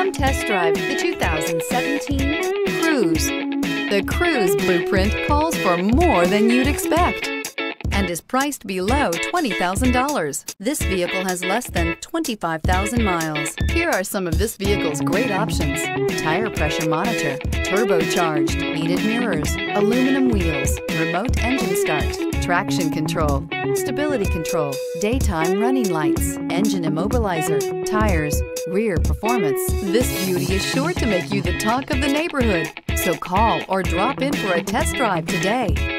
Come test drive the 2017 Cruze. The Cruze blueprint calls for more than you'd expect and is priced below $20,000. This vehicle has less than 25,000 miles. Here are some of this vehicle's great options: tire pressure monitor, turbocharged, heated mirrors, aluminum wheels, remote engine start, traction control, stability control, daytime running lights, engine immobilizer, tires, rear performance. This beauty is sure to make you the talk of the neighborhood. So call or drop in for a test drive today.